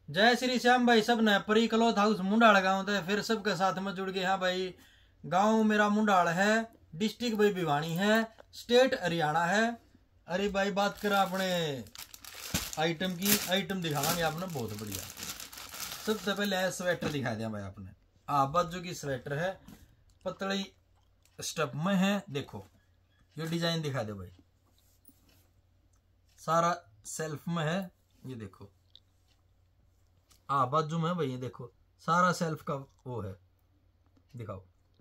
जय श्री श्याम भाई। सब ने परी क्लॉथ हाउस मुंडाल गाँव थे फिर सबके साथ में जुड़ गए। हाँ भाई, गांव मेरा मुंडाल है, डिस्ट्रिक्ट भाई भिवानी है, स्टेट हरियाणा है। अरे भाई बात करा अपने आइटम की, आइटम दिखावांगे आपने बहुत बढ़िया। सबसे पहले स्वेटर दिखा दिया भाई आपने। बाजू की स्वेटर है, पतली स्टफ में है। देखो ये डिजाइन दिखा दे भाई, सारा सेल्फ में है। ये देखो बाजू में है भाई, ये देखो सारा सेल्फ का वो है। दिखाओ,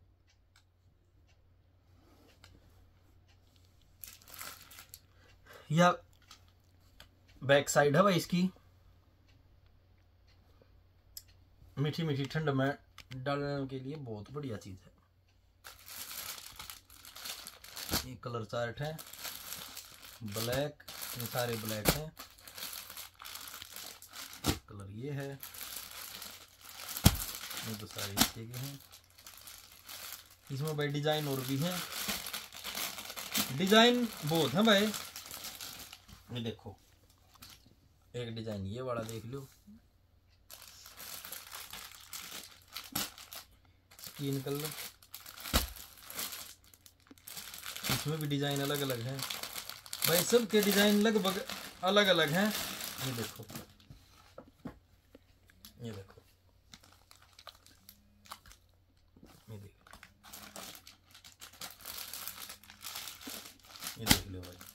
या बैक साइड है भाई इसकी। मीठी मीठी ठंड में डालने के लिए बहुत बढ़िया चीज है। ये कलर चार्ट है, ब्लैक, ये सारे ब्लैक हैं। एक कलर ये है, ये तो सारे इसके के हैं। इसमें भाई डिजाइन और भी हैं, डिजाइन बहुत है भाई। ये देखो एक डिजाइन ये वाला देख लो, स्किन कलर। इसमें भी डिजाइन अलग अलग है भाई, सबके डिजाइन लगभग अलग अलग हैं। ये देखो, ये देखो, ये देखो, ये देख लो भाई।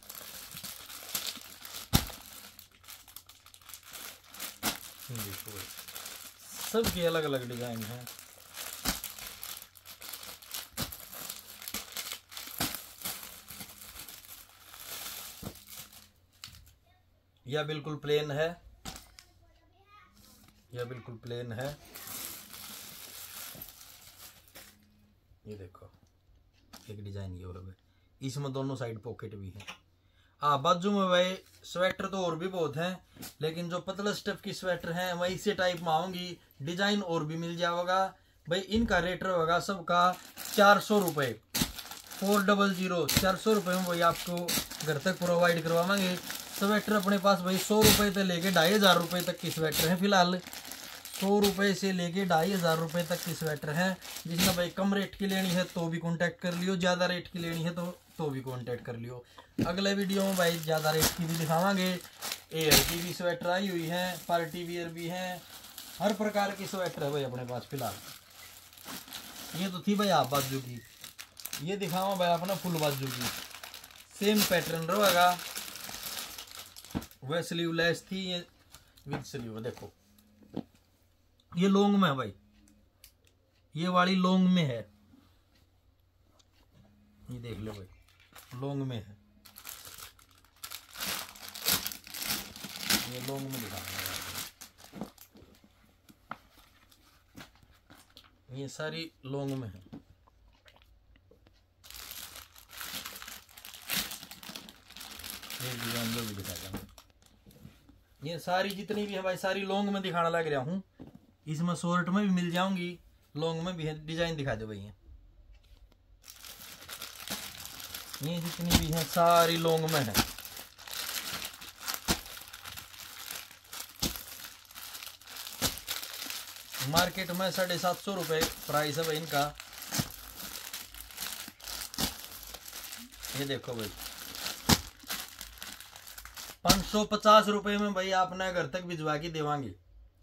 देखो भाई सबके अलग अलग डिजाइन हैं। यह बिल्कुल प्लेन है, यह बिल्कुल प्लेन है। ये देखो एक डिजाइन ये है, इसमें दोनों साइड पॉकेट भी है। बाजू में भाई स्वेटर तो और भी बहुत हैं, लेकिन जो पतला स्टफ की स्वेटर है वही इसी टाइप में आऊंगी। डिजाइन और भी मिल जाएगा भाई। इनका रेट होगा सबका 400 रुपये, 400 400 रुपये में भाई आपको घर तक प्रोवाइड करवाएंगे। स्वेटर अपने पास भाई 100 रुपये से लेके 2500 रुपये तक की स्वेटर है। फिलहाल 100 रुपये से लेके 2500 रुपये तक की स्वेटर है। जिसने भाई कम रेट की लेनी है तो भी कांटेक्ट कर लियो, ज़्यादा रेट की लेनी है तो भी कांटेक्ट कर लियो। अगले वीडियो में भाई ज़्यादा रेट की भी दिखावांगे। एयर की भी स्वेटर आई हुई है, पार्टी वियर भी है, हर प्रकार की स्वेटर है भाई अपने पास फिलहाल। ये तो थी भाई बाजू की, ये दिखावा भाई अपना फुल बाजू की। सेम पैटर्न रहेगा, वह स्लीवलेस थी, ये विद स्लीव। देखो ये लॉन्ग में है भाई, ये वाली लॉन्ग में है। ये देख लो भाई लॉन्ग में है, ये लॉन्ग में दिखा। ये सारी लॉन्ग में है। ये डिजाइन भी दिखाएगा। ये सारी जितनी भी है भाई सारी लॉन्ग में दिखाना लग रहा हूँ। इसमें शॉर्ट में भी मिल जाऊंगी, लॉन्ग में भी है। डिजाइन दिखा दो भाई। ये जितनी भी है सारी लॉन्ग में है। मार्केट में 750 रुपये प्राइस है भाई इनका। ये देखो भाई 550 रुपये में भाई आपने घर तक भिजवा के देवांगे।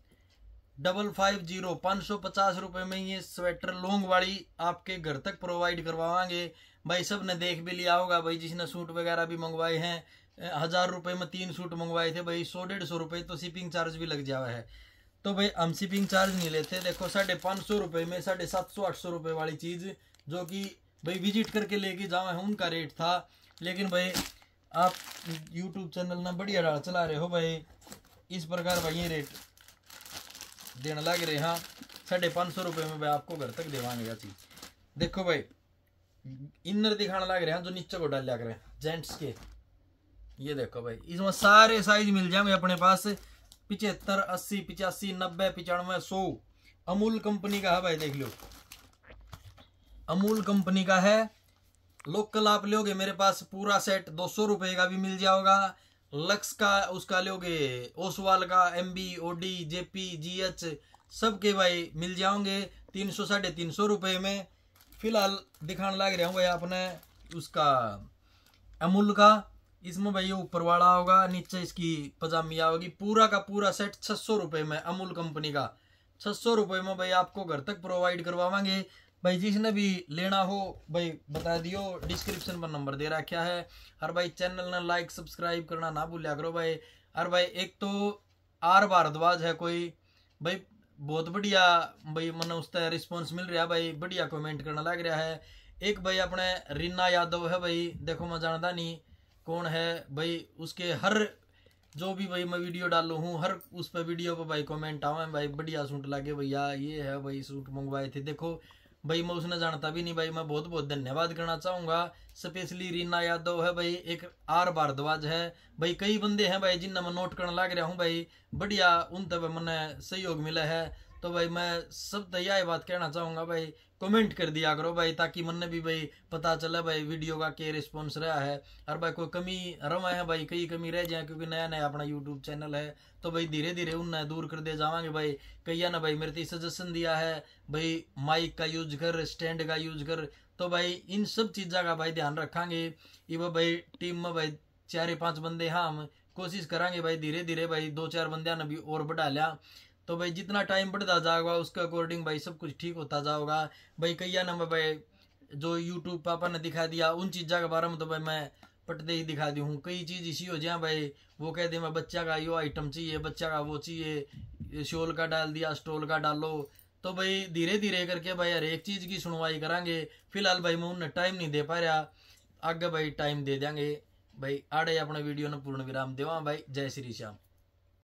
550 550 रुपये में ये स्वेटर लॉन्ग वाली आपके घर तक प्रोवाइड करवाएंगे भाई। सब ने देख भी लिया होगा भाई, जिसने सूट वगैरह भी मंगवाए हैं। 1000 रुपये में 3 सूट मंगवाए थे भाई। 100-150 रुपये तो शिपिंग चार्ज भी लग जावा है। तो भाई हम शिपिंग चार्ज नहीं लेते। देखो 550 रुपये में 750-800 रुपये वाली चीज़ जो कि भाई विजिट करके लेके जाओ है उनका रेट था। लेकिन भाई आप YouTube चैनल ना बढ़िया डाल चला रहे हो भाई, इस प्रकार भाई ये रेट देने लग रहे। हाँ 550 रुपये में भाई आपको घर तक देवांगे यह चीज़। देखो भाई इनर दिखाने लग रहे हैं जो नीचे को डाल लग रहे हैं जेंट्स के। ये देखो भाई इसमें सारे साइज मिल जाएंगे अपने पास। 75, 80, 85, 90, 95, 100 अमूल कंपनी का है भाई। देख लो अमूल कंपनी का है। लोकल आप लोगे मेरे पास पूरा सेट 200 रुपये का भी मिल जाएगा, लक्स का उसका लोगे, ओसवाल का, MB, OD, JP, GH सबके भाई मिल जाओगे 300 350 रुपये में। फिलहाल दिखाने लग रहा हूँ भाई आपने उसका अमूल का। इसमें भाई ये ऊपर वाला होगा, नीचे इसकी पजामिया होगी, पूरा का पूरा सेट 600 रुपये में, अमूल कंपनी का 600 रुपये में भाई आपको घर तक प्रोवाइड करवाएंगे भाई। जिसने भी लेना हो भाई बता दियो, डिस्क्रिप्शन पर नंबर दे रखा है। और भाई चैनल ने लाइक सब्सक्राइब करना ना भूलिया करो भाई। और भाई एक तो आर भारद्वाज है कोई भाई, बहुत बढ़िया भाई मैंने उसका रिस्पॉन्स मिल रहा है भाई, बढ़िया कमेंट करने लग रहा है। एक भाई अपने रीना यादव है भाई, देखो मैं जानता नहीं कौन है भाई, उसके हर जो भी भाई मैं वीडियो डालू हूँ हर उस पर वीडियो पर भाई कमेंट आवे भाई, बढ़िया सूट लगे भैया, ये है भाई सूट मंगवाए थे। देखो भाई मैं उसने जानता भी नहीं भाई, मैं बहुत बहुत धन्यवाद करना चाहूँगा। स्पेशली रीना यादव है भाई, एक आर भारद्वाज है भाई, कई बंदे हैं भाई जिनने मैं नोट करने लग रहा हूँ भाई, बढ़िया उन तब मैंने सहयोग मिला है। तो भाई मैं सब यही बात कहना चाहूँगा भाई, कमेंट कर दिया करो भाई, ताकि मन भी भाई पता चले भाई वीडियो का क्या रिस्पॉन्स रहा है। और भाई कोई कमी रवा है भाई, कई कमी रह जाए, क्योंकि नया नया अपना यूट्यूब चैनल है, तो भाई धीरे धीरे उन्हें दूर कर दे जावांगे भाई। कई ने भाई मेरे सजेशन दिया है भाई, माइक का यूज कर, स्टैंड का यूज कर, तो भाई इन सब चीज़ों का भाई ध्यान रखेंगे। ये भाई टीम में भाई 4-5 बंदे, हाँ हम कोशिश करेंगे भाई धीरे धीरे भाई 2-4 बंदे ने भी और बढ़ा लिया, तो भाई जितना टाइम बढ़ता जाएगा उसके अकॉर्डिंग भाई सब कुछ ठीक होता जाएगा भाई। कई ना भाई जो यूट्यूब पापा ने दिखा दिया उन चीज़ों के बारे में तो भाई मैं पटते ही दिखा दी हूँ। कई चीज़ इसी हो जाए भाई, वो कह दे मैं बच्चा का यो आइटम चाहिए, बच्चा का वो चाहिए, शोल का डाल दिया, स्टोल का डालो, तो भाई धीरे धीरे करके भाई हर एक चीज़ की सुनवाई करांगे। फिलहाल भाई मैं उन्हें टाइम नहीं दे पा रहा, आगे भाई टाइम दे देंगे भाई। आड़े अपने वीडियो ने पूर्ण विराम देवा भाई। जय श्री श्याम।